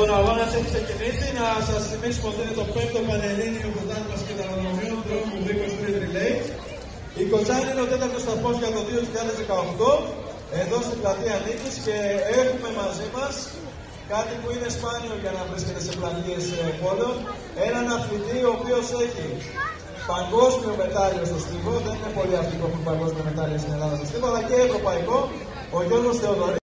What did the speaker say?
Λοιπόν, ο αγώνας έχει ξεκινήσει. Να σας θυμίσουμε ότι είναι το 5ο Πανελλήνιο Πρωτάθλημα Σκηταλοδρομίων δρόμου Βίκος Street Relay. Η Κοζάνη είναι ο 4ος σταθμός για το 2018, εδώ στην πλατεία Νίκης, και έχουμε μαζί μας κάτι που είναι σπάνιο για να βρίσκεται σε πλατείες πόλεων. Έναν αθλητή ο οποίος έχει παγκόσμιο μετάλλιο στο στίβο. Δεν είναι πολύ αυτοί που έχουν παγκόσμιο μετάλλιο στην Ελλάδα στο στίβο, αλλά και ευρωπαϊκό, ο Γιώργος Θεοδωρίδης.